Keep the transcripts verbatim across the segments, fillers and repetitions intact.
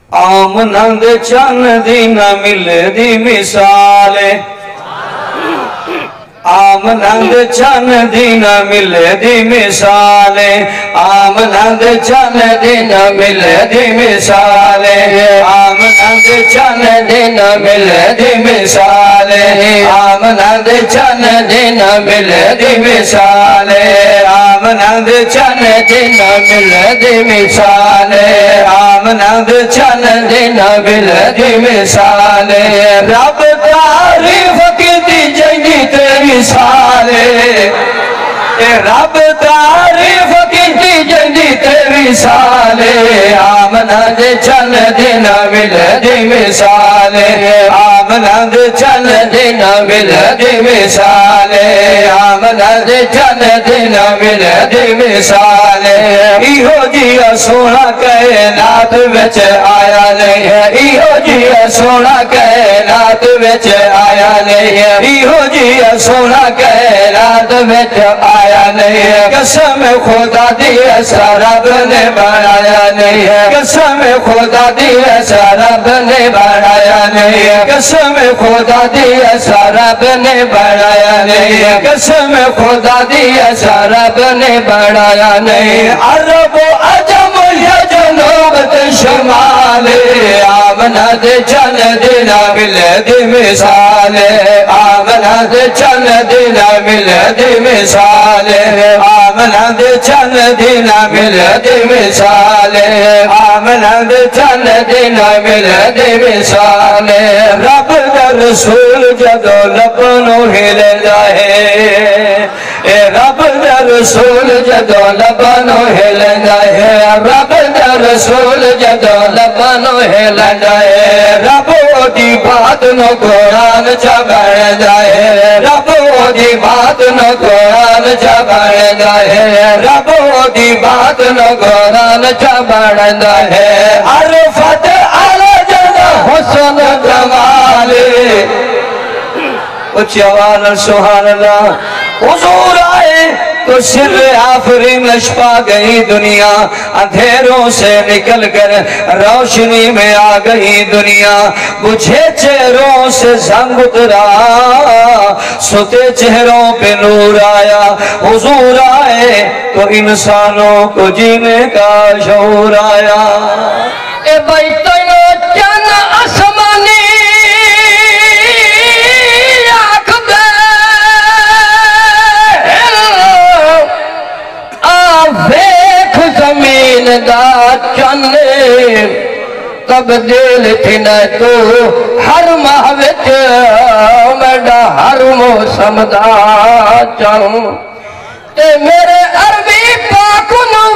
آمنہ دے چند دی نہ مل دی مثال آمنہ دے چند دی نہ مل دی مثال آمنہ دے چند دی نہ مل دی مثال آمنہ دے چند دی نہ مل دی مثال آمنہ دے چند دی نہ مل دی مثال آمنہ دے چند دی نہ مل دی مثال آمنہ دے چند دی نہ مل دی مثال رب تعریف کی دی جنگی تیری سالے اے رب تعریف کی دی جنگی تیری سالے آمنہ دے چند دی نہ مل دی مثال آمنہ دے چند دی نہ مل دی مثال آمنہ دے چند دی نہ مل دی مثال ایہو جیا سونا کائنات وچ آیا نہیں ہے ایہو جیا سونا کائنات وچ آیا نہیں ہے ایہو جیا سونا کائنات وچ آیا نہیں ہے قسم خدا دی ایسا رب نے بنایا نہیں ہے قسم خدا دی ایسا رب نے بنایا نہیں ہے قسم خدا دی ایسا رب نے بنایا نہیں ہے قسم خدا دی ایسا رب نے بنایا نہیں عرب و عجم یا جنوب شمال آمنہ دے چند دی نہ مل دی مثال آمنہ دے چند دی نہ مل دی مثال آمنہ دے چند دی نہ مل دی مثال آمنہ دے چند دی نہ مل دی مثال رب دا رسول جدو لبنو ہل جائے اے رب دا رسول جدو لبنو ہل جائے رب دا رسول جدو لبنو ہل جائے رب دی بات نو قرآن چا بڑھ جائے رب دی بات نو قرآن چا بڑھ جائے رب دی بات نو قرآن چا بڑھ جائے عرفت علی جنا حسن جمال اچھی آواز سبحان اللہ حضور آئے تو سر آفرین لشپا گئی دنیا اندھیروں سے نکل کر روشنی میں آ گئی دنیا بجھے چہروں سے زنگ اترا سوتے چہروں پہ نور آیا حضور آئے تو انسانوں کو جینے کا شعور آیا اے بھائی تینو چن آسمانی زمین دا چنے تبدیل تھی نہ تو ہر مہوچ میڈا ہر موسم دا چاہوں تے میرے عربی پاک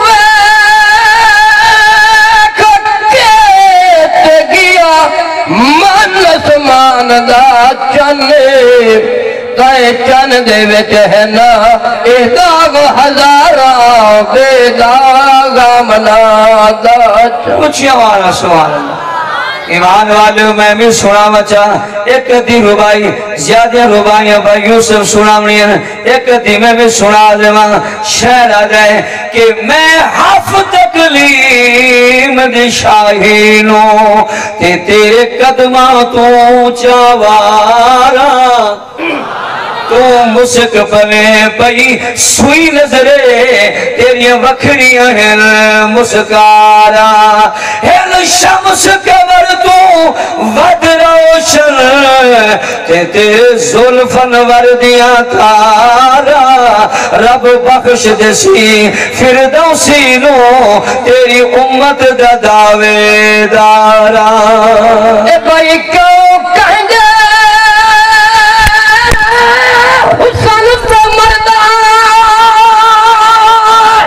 نوے کتے گیا من سمان دا چنے تائے چن دے وچ ہے نا اے داغ ہزارہ بے داغ منا دا کچھ یوانا سوال اللہ ایمان والے میں بھی سنا بچا ایک دی ربائی زیادہ ربائیاں بھائی یوسف سنا منی ایک دی میں بھی سنا دیواں شہر آ جائے کہ میں حف تکلیم دی شاہینوں تے تیرے قدمہ تو چاوارا تو مسک پوے پئی سوئی نظرے تیری وکھریاں ہیں مسکارا ہل شمس کور تو ود روشن تے تیرے ظلفن وردیاں تارا رب بخش دیسی فردوسی نو تیری امت دا دعوے دارا اے بھائی کیوں کہیں گے حسن تو مردان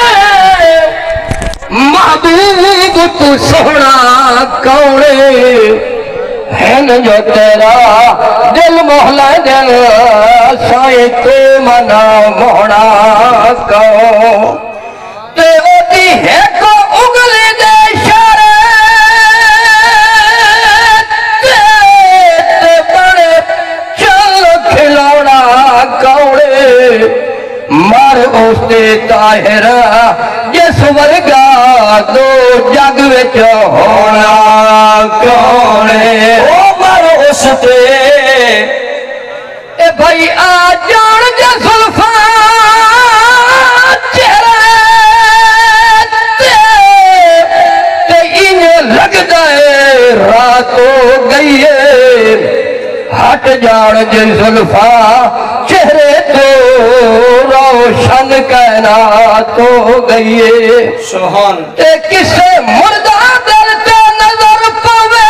محبوب تو سونا کوڑے ہے ن جو تیرا دل محلہ دل سائے تو منا موڑا کو تے ہوتی ہے کو اگلے دے شارے تے بڑے چل کھلوڑا کوڑے مار اس دے طاہرہ جس ورگا دو جگ وچ ہونا بھائی آ جان جا زلفاں چہرے تے انہیں لگتا ہے رات ہو گئی ہے ہٹ جان جا زلفاں چہرے تو روشن کائنات ہو گئی ہے سبحان تے کسے مردہ دل تے نظر پوے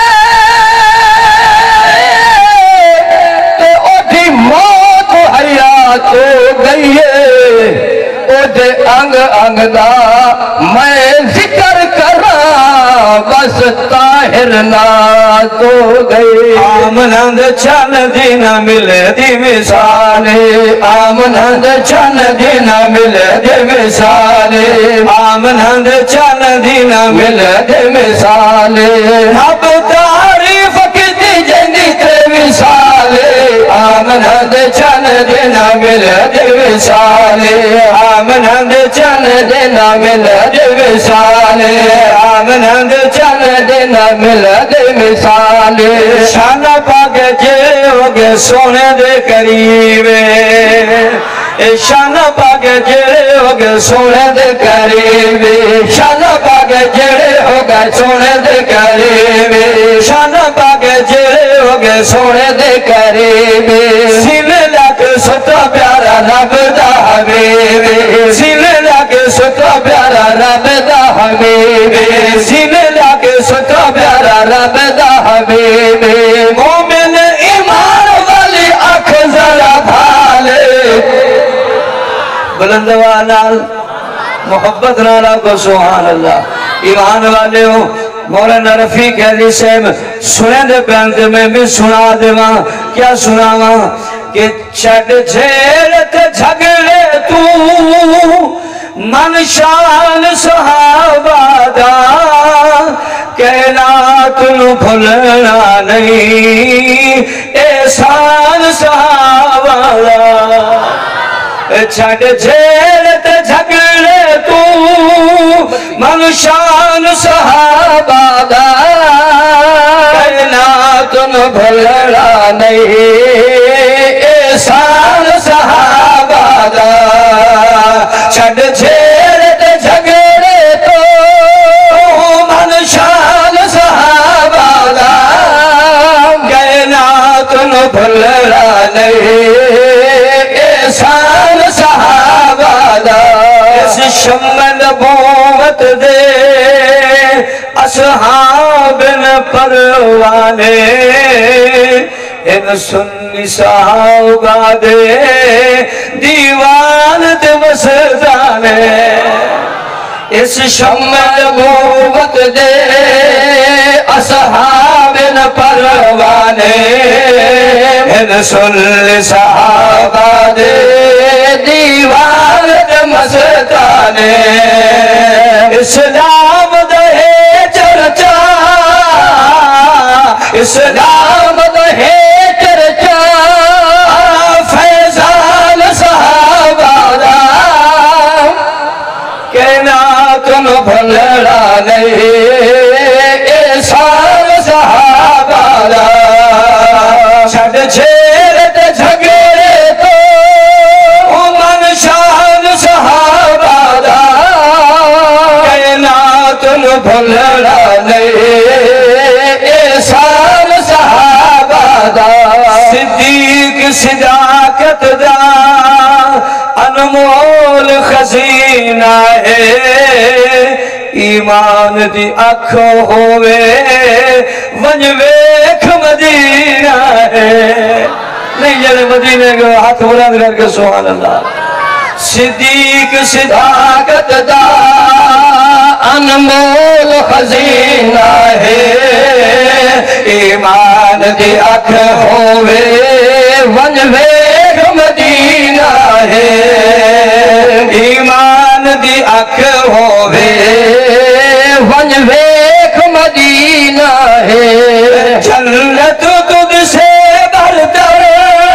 تے او دی موت حیات ہو گئی ہے او دے انگ انگ دا میں ذکر کرا بس طاہر نات ہو گئی آمنند چن دن ملے دی مثالے آمنند چن دن ملے دی مثالے آمنند چن دن ملے دی مثالے اب تعریف کتی جنی تے مثالے آمنند چن دن ملے دی مثالے آمنند چن دن ملے دی مثالے آمنند چن دن ملے دی مثالے شان پاک جے ہوگے سونے دے قریبے شان پاک جڑے ہوگے سونے دے قریبے شان پاک جڑے ہوگے سونے دے قریبے شان پاک جڑے ہوگے سونے دے قریبے سینے لگ ستا پیارا رب دا حبیبے سینے لگ ستا پیارا رب دا حبیبے سینے لگ ستا پیارا رب دا حبیبے مومن ایمان والی آنکھ ذرا بھالے بلندوانال محبت نالا کو سبحان اللہ ایمان والے ہو مولانا رفیق علی صاحب سنے دے پہنتے میں بھی سنا دے وہاں کیا سنا وہاں کہ چھڑ جھیلت جھگڑے تو من شان صحابہ دا کہنا تنو بھولنا نہیں احسان صحابہ دا چھڑ جھیلت جھگڑے تو من شان صحابہ دا کہنا تنو بھولنا نہیں احسان صحابہ دا چھڑ جھیلت جھگڑے تو من شان صحابہ دا کہنا تنو بھولنا نہیں احسان صحابہ دا اس شم نبوت دے اصحاب پروانے ان سنی صحابہ دے دیوان دے وسدانے اس شم نبوت دے اصحاب پروانے ان سنی صحابہ دے دیوان دے مستانے اسلام دے چرچا اسلام دے چرچا فیضان صحابہ دا کہنا تن بھولنا نہیں احسان صحابہ دا چھڑ جھیلت جھگڑے تو من شان صحابہ دا کہنا تن بھولنا نہیں احسان صحابہ دا صدیق صداقت دا انمول خزینہ ہے ایمان دی اکھ ہوئے ونج ویکھ مدینہ ہے نہیں جانے مدینہ کے ہاتھ بلند کر کے سبحان اللہ صدیق صداقت دا انمول خزینہ ہے ایمان دی اکھ ہوئے ونج ویکھ مدینہ ہے ایمان دی اکھ ہوئے ونج ویکھ مدینہ ہے جنت تجھ سے برتر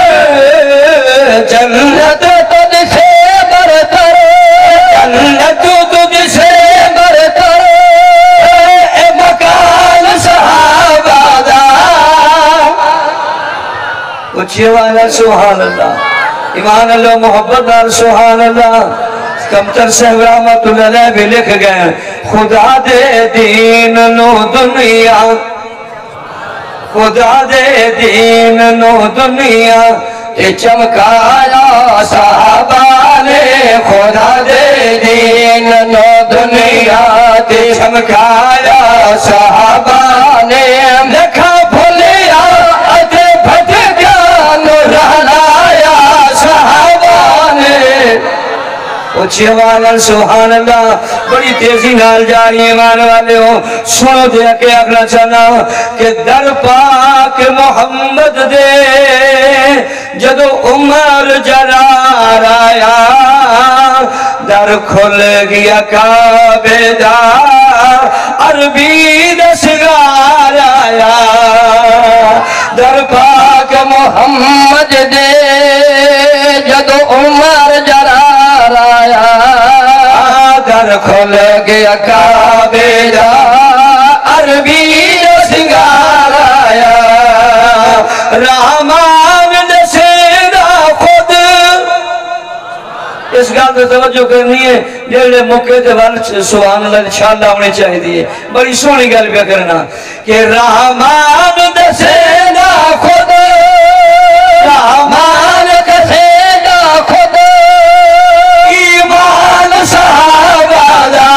جنت تجھ سے برتر جنت تجھ سے برتر اے مکان صحابہ دا اچھی والا سبحان اللہ ایمان اللہ محبت نال سبحان اللہ کمتر صاحب رحمت اللہ علیہ بھی لکھ گئے خدا دے دین نو دنیا خدا دے دین نو دنیا تے چمکایا صحابہ نے خدا دے دین نو دنیا تے چمکایا صحابہ نے لکھا بھولیا ادھے بھٹ گیا نو رہنایا صحابہ نے اچھی آواز سبحان اللہ بڑی تیزی نال جاری ایمان والے ہو سنو دے کے اگلا چاہنا کہ در پاک محمد دے جدو عمر جرار آیا در کھل گیا کعبے دا عربی دسگار آیا در پاک محمد دے جدو عمر جرار آیا در کھل گیا کعبے دا عربی دسگار آیا رحمان دسیدہ خود اس گال پر توجہ کرنی ہے جیڑے موقع دے وال سبحان اللہ انشاءاللہ ہونے چاہی دیئے بڑی سونی گل پہ کرنا کہ رحمان دسیدہ خود رحمان دسیدہ خود ایمان صحابہ دا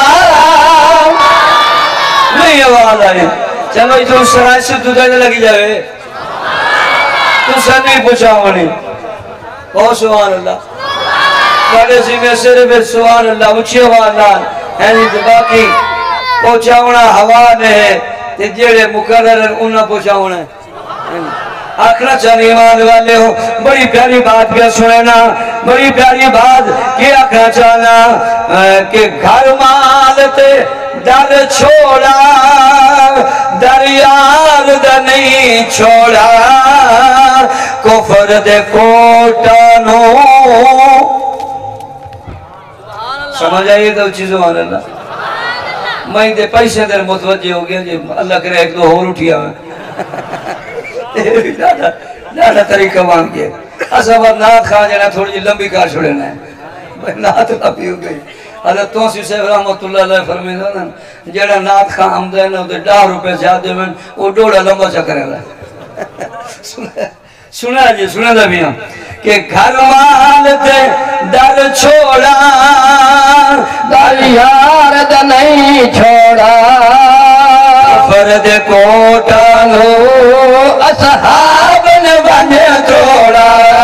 نہیں آواز آئی چلو یہ تو سرائی سے تو دائیں لگی جائے تو سر نہیں پوچھا ہونی بہت سبحان اللہ کڑے سی میں سرے میں سبحان اللہ اچھی آواز نال ہینی تو باقی پوچھا ہونا ہوا نے ہے تے جیڑے مقرر انہاں پوچھا ہونا ہے آخرہ چاہنے ایمان والے ہو بڑی پیاری بات کیا سنینا بڑی پیاری بات کیا آخرہ چاہنا کہ گھر مالتے در چھوڑا در یار دا نہیں چھوڑا کفر دے کوٹانو سمجھ آئیے تو چیزوں آن اللہ میں دے پیسے در متوجہ ہو گیا جی اللہ کرے ایک دو ہور اٹھیا میں دادا طریقہ مان گئے اصلا بات نات خواہ جانا تھوڑی جی لمبی کار چھوڑنا ہے نات لمبی ہو گئی حضرت توسی صاحب رحمت اللہ علیہ فرمیدہ جیڑا نات خواہ ہم دے نا ڈاہ روپے زیادہ میں وہ ڈوڑا لمبا چکرے رہا سنا جی سنا دا بھی ہم کہ گھر والتے در چھوڑا در یار دا نہیں چھوڑا فرد کوٹانو اصحاب نے بنے توڑا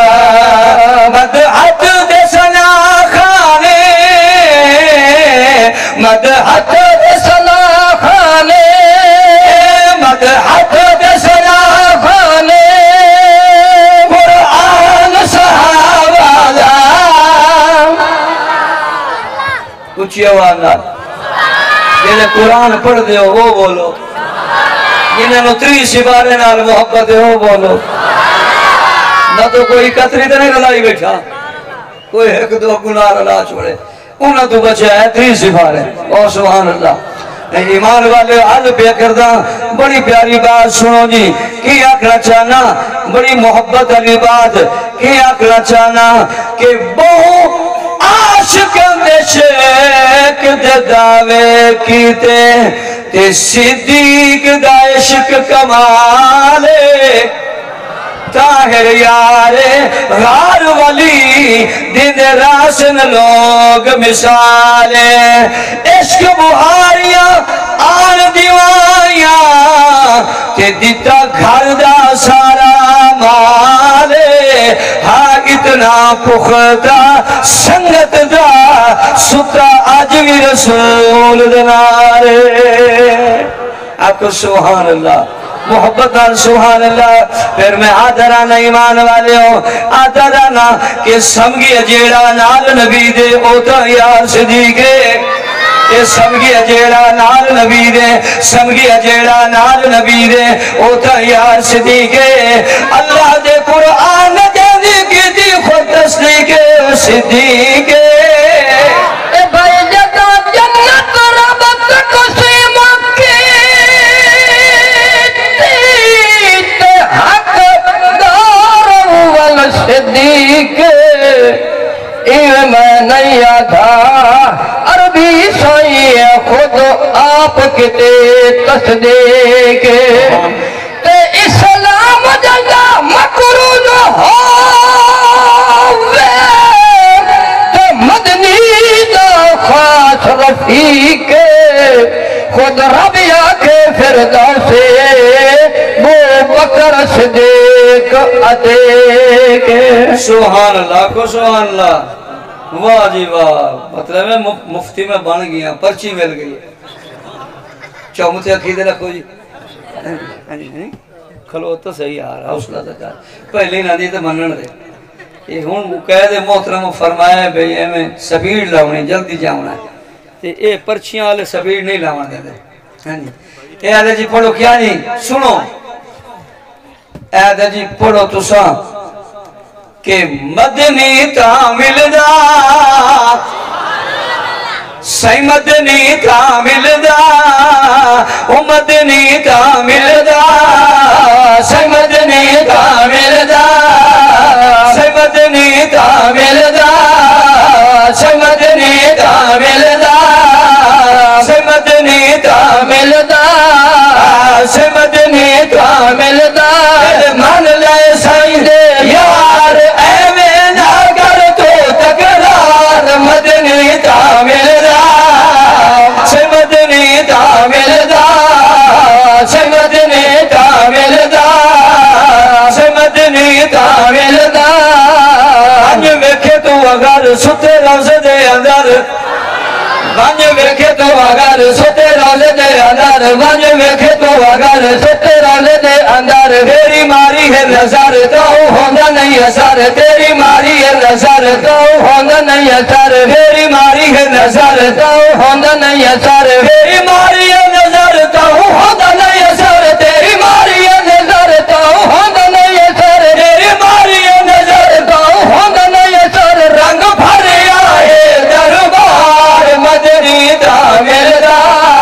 مدحت دے سنا خانے مدحت دے سنا خانے مدحت دے سنا خانے اچھی آواز نال جنہیں قرآن پڑھ دے ہو وہ بولو جنہیں نتری سبارے نال محبت ہے وہ بولو نہ تو کوئی قطری تے نہیں رلائی بیٹھا کوئی ایک دو گناہ رلا چھوڑے انہاں تو بچہ ہے تری سبارے اور سبحان اللہ ایمان والے حل پہ کردہ بڑی پیاری بات سنو جی کی آکھنا چاہنا بڑی محبت علی بات کی آکھنا چاہنا کہ بہو عاشقاں دے شیک دے دعوے کیتے تے صدیق دا عشق کمالے طاہر یارے غار ولی دن راسن لوگ مثالے عشق بہاریاں آن دیوائیاں تے دیتا گھر دا سارا مالے ہاں اتنا پختہ سنگت دا ستا آج بھی رسول دنارے آپ کو سبحان اللہ محبت سبحان اللہ پھر میں آدھرانا ایمان والے ہوں آدھرانا کہ سمگی جیڑا نال نبی دے اوتا یار صدیقے یہ سمگی جیڑا نال نبی دے سمگی جیڑا نال نبی دے اوتا یار صدیقے اللہ دے قرآن دے دی کی دی خود تصدیقے صدیقے اے بھائی جگہ جنت ربط قسیم کی حق دار نہیں تھا عربی سائی خود آپ کتے تصدیق تے اسلام جنگا مقرون ہوئے تے مدنی دا خاص رفیق خود ربیہ کے فردوسے بو بکر صدیق عتیق سبحان اللہ کو سبحان اللہ واہ جی واہ مطلب ہے مفتی میں بن گیا پرچی مل گئی چومتے عقیدے رکھو جی کھلو تو صحیح آ رہا حوصلہ تکار پہلے نہ دی تو منن دے یہ ہون قید محترم فرمایا ہے بھئی ہمیں سبیڑ لاؤنے جلدی جاؤنا ہے اے پرچیاں والے سبیڑ نہیں لاؤنا دے دے اے آدھے جی پڑھو کیا نہیں سنو اے آدھے جی پڑھو تو ساں کہ مدنی کامل دا سی مدنی کامل دا او مدنی کامل دا سی مدنی کامل دا سی مدنی کامل دا سی مدنی کامل دا سی مدنی کامل دا سی مدنی کامل دا من لائے سائیں دے یار اے میں نہ کر تو تکرار مدنی کامل دا سی مدنی کامل دا سی مدنی کامل دا سی مدنی کامل دا آج ویکھے تو اگر ستے روزے دے اندر وانج ویکھے تو اگر ستے روزے دے اندر وانج ویکھے تو اگر ستے روزے دے اندر تیری ماری ہے نظر تو ہوندہ نہیں اثر تیری ماری ہے نظر تو ہوندہ نہیں اثر تیری ماری ہے نظر تو ہوندہ نہیں اثر تیری ماری ہے نظر تو ہوندہ نہیں اثر تیری ماری ہے نظر تو ہوندہ نہیں اثر تیری ماری ہے نظر تو ہوندہ نہیں اثر رنگ بھر آئے دربار مدنی تعمیر دا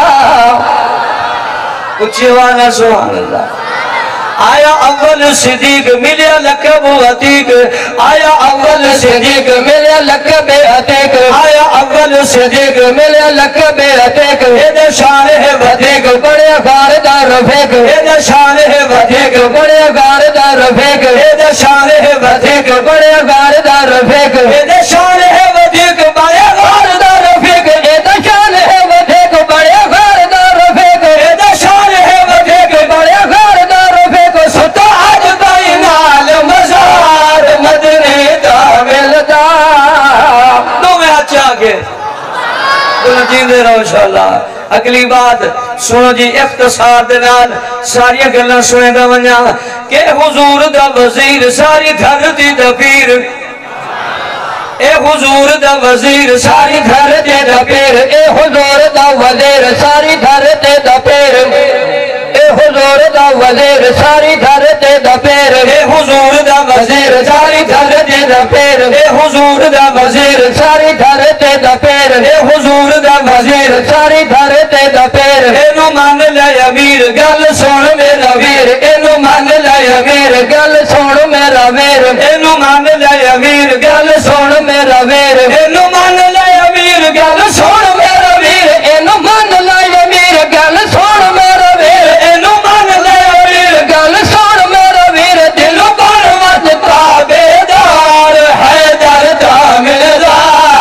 اچھی وانا سبحان اللہ آیا اول صدیق ملیا لقب عتیق آیا اول صدیق ملیا لقب عتیق آیا اول صدیق ملیا لقب عتیق ایدہ شان ہے ودیق بڑے غاردار رفیق ایدہ شان ہے ودیق بڑے غاردار رفیق ایدہ شان ہے ودیق بڑے غاردار رفیق ایدہ شان ہے ودیق بڑے غاردار رفیق ایدہ شان ہے ودیق بڑے غاردار رفیق ایدہ شان ہے ودیق بڑے غاردار رفیق ستا آج بینال مزار مدنی تعمل دا دو میں اچھا آگے دونوں جیندے رہو انشاءاللہ اگلی بات سنو جی اختصار دنال ساری گلن سنے دا ونیا کہ حضور دا وزیر ساری دھرتی دا پیر اے حضور دا وزیر ساری دھرتی دا پیر اے حضور دا وزیر ساری دھرتی دا پیر اے حضور دا وزیر ساری دھرتی دا پیر اے حضور دا وزیر ساری دھرتی دا پیر اے حضور دا وزیر ساری دھرتی دا پیر اے حضور دا وزیر ساری دھرتی دا پیر اینو مان لے امیر گل سن میرا ویر اینو مان لے امیر گل سن میرا ویر اینو مان لے امیر گل سن میرا ویر اینو مان لے امیر گل سن میرا ویر اینو مان لے امیر گل سن میرا ویر اینو مان لے امیر گل سن میرا ویر دلو بن وت تابیدار حیدر تعمل دا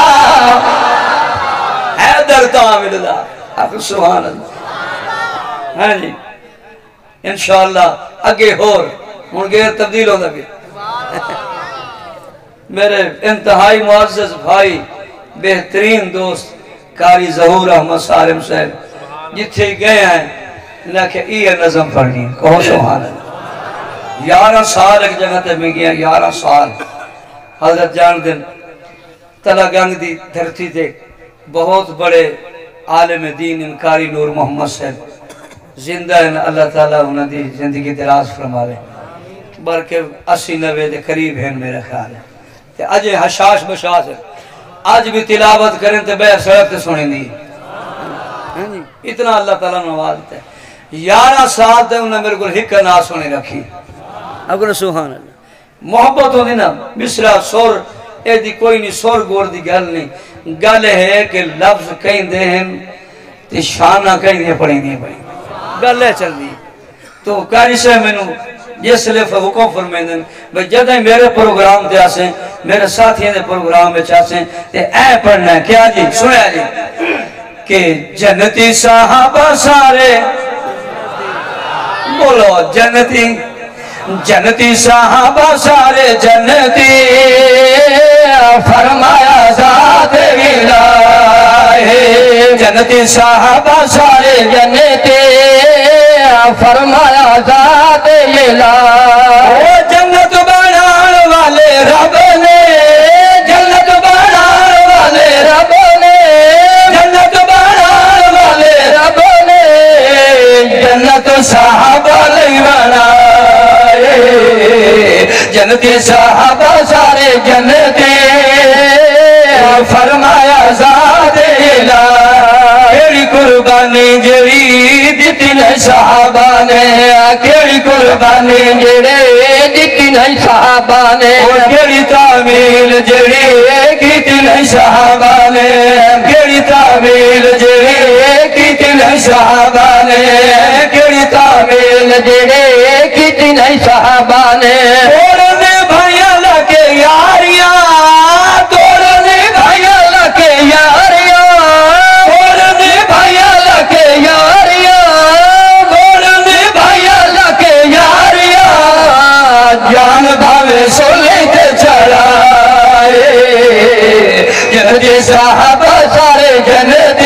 حیدر تعمل دا سبحان اللہ ہاں جی انشاءاللہ اگے ہور ہون غیر تبدیل ہوندہ بھی میرے انتہائی معزز بھائی بہترین دوست قاری ظہور احمد سالم صاحب جتھے گئے ہیں لیکن یہ نظم پڑھنی کہو سبحان اللہ یارہ سال ایک جگہ تے میں گیا یارہ سال حضرت جان دن تلا گنگ دی دھرتی دے بہت بڑے عالم دین انکاری نور محمد صاحب زندہ ہیں اللہ تعالیٰ انہوں دی زندگی دراز فرماوے بلکہ اسی نوے دے قریب ہیں میرا خیال ہے کہ آج حشاش بشاش ہے آج بھی تلاوت کریں تو بے سڑک تے سنیں دی اتنا اللہ تعالیٰ نوازتا ہے یارہ سال تے انہوں نے میرے کو ہکا نہ سنے رکھی اب سبحان اللہ محبت ہوتی نا مصرہ سور اے دی کوئی نہیں سور گور دی گل نہیں گل ہے کہ لفظ کہیں دے ہیں تے شانہ کہیں دے پڑیں دے پڑیں گل ہے چل دی تو قاری سے میں نو جس لئے حکم فرمائیں دیں بھئی جدہ میرے پروگرام دے آسیں میرے ساتھیوں دے پروگرام میں چاہسیں تے اے پڑھنا ہے کیا جی سنیا جی کہ جنتی صحابہ سارے بولو جنتی جنتی صحابہ سارے جنتی فرمایا ذات الہی جنتی صحابہ سارے جنتی فرمایا ذات الہی جنت بنان والے رب نے جنت بنان والے رب نے جنت بنان والے رب نے جنت صحابہ نہیں بنائے جنتی صحابہ سارے جنتی فرمایا ذات الہی کیڑی قربانی جڑی دتی نہیں صحابہ نے کیڑی قربانی جڑی دتی نہیں صحابہ نے کیڑی تعمیل جڑی کیتی نہیں صحابہ نے کیڑی تعمیل جڑی کیتی نہیں صحابہ نے کیڑی تعمیل جڑی کیتی نہیں صحابہ نے توڑنے بھائیاں لگے یاریاں توڑنے بھائیاں لگے یاریاں توڑنے بھائیاں لگے یاریاں توڑنے بھائیاں لگے یاریاں جان بھاوے سولے تے چڑھائے جنتی صحابہ سارے جنتی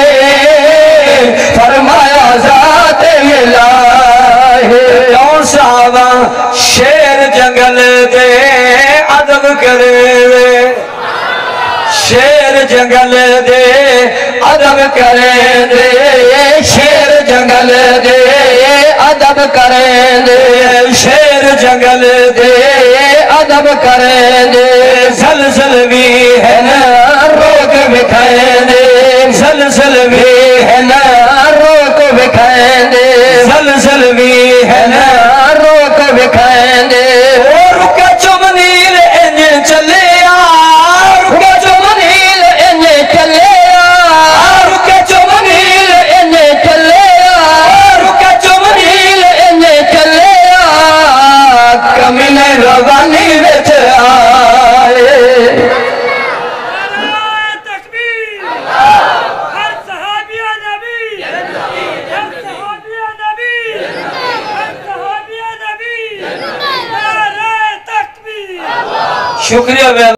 فرمایا ذات الہی کون صحابہ شیر جنگل دے ادب کرے شیر جنگل دے ادب کریں دے شیر جنگل دے ادب کریں دے شیر جنگل دے ادب کریں دے زلزل بھی ہے نا روک بکھائیں دے زلزل بھی ہے نا روک بکھائیں دے زلزل بھی ہے نا روک بکھائیں دے رکا چمنیل انجے چلے رکا چمنیل انجے چلے رکا چمنیل انجے چلے رکا چمنیل انجے چلے کمین روانی وچ آئے شکریہ